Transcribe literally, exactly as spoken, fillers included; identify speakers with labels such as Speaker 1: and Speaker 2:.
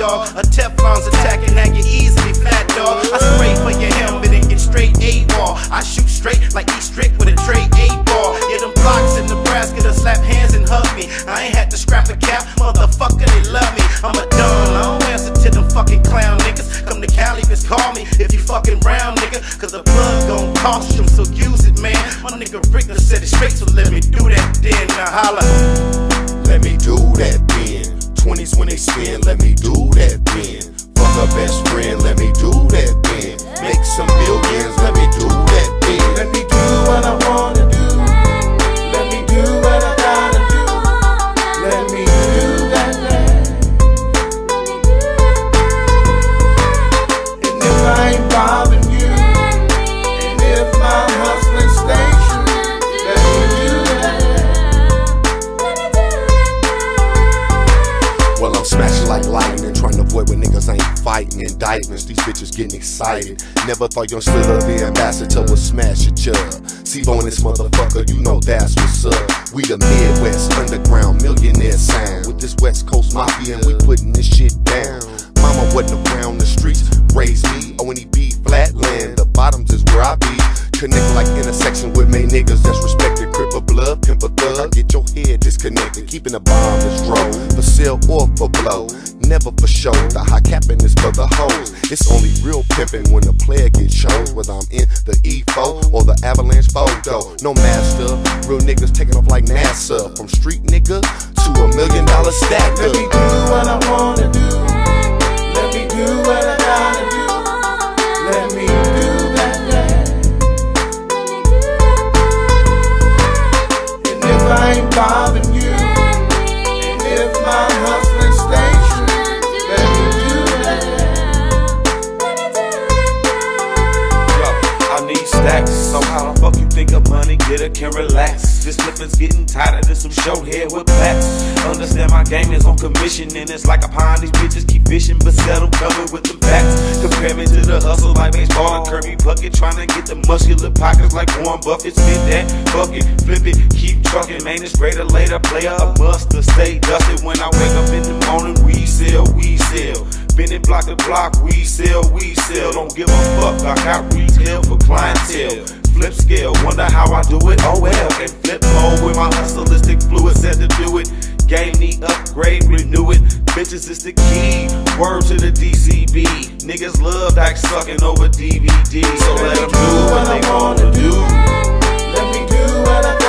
Speaker 1: dog. A Teflon's attacking, now get easily flat, dog. I spray for your helmet and get straight A-ball. I shoot straight like E strict with a tray A-ball. Yeah, them blocks in Nebraska to slap hands and hug me. I ain't had to scrap a cap, motherfucker, they love me. I'm a done, I don't answer to them fucking clown niggas. Come to Cali, just call me if you fucking round, nigga. Cause the plug gon' cost you, so use it, man. My nigga Rick done said it straight, so let me do that then. Now holla.
Speaker 2: Let me do that then. twenties when they spin, let me do that then. Fuck a best friend, let me do that then. Make some millions, let me do that then. Let me do what I wanna do. Let me do what I gotta do. Let me do that then. And if I ain't bothering you, and if my hustling station, let me do that. Well, I'm smashing like lightning, trying to avoid when niggas ain't fighting. Indictments, these bitches getting excited. Never thought young Slither, the ambassador, would smash a chub. C-Bo and this motherfucker, you know that's what's up. We the Midwest underground millionaire sound. With this West Coast mafia and we putting this shit down. Mama wasn't around the streets, raised me. O N E B flatland, the bottoms is where I be. Connect like intersection with main niggas that's respected. Crip a blood, pimp a thug, get your head disconnected. Keeping a bomb is drone, for sale or for blow. Never for show, the high capping is for the hoes. It's only real pimping when the player gets chose. Whether I'm in the E four or the Avalanche photo. No master, real niggas taking off like NASA. From street nigga to a million dollar stack. Let me do what I wanna do. Let me do what I gotta do. Let me do that thing. And if I ain't bothering you, and if my hustling station, let me do that.
Speaker 3: Yo, I need stacks. So how the fuck you think of money? Get it, can relax. This flipping's getting tighter than some short hair with plaques. Understand my game is on commission, and it's like a pond. These bitches keep fishing, but seldom coming with the facts. Compare me to the hustle like baseball and Kirby Puckett, trying to get the muscular pockets like Warren Buffett. Spit that, fuck it, flip it, keep trucking. Man, it's greater later, player a must to stay dusted. When I wake up in the morning, we sell, we sell. Bending block to block, we sell, we sell. Don't give a fuck, I got retail for clientele. Flip scale, wonder how I do it, oh well. And flip mode with my hustleistic fluid said to do it. Game need upgrade, renew it. Bitches is the key, word to the D C B. Niggas love like sucking over D V D. So let them do what they wanna do.
Speaker 2: Let me do what I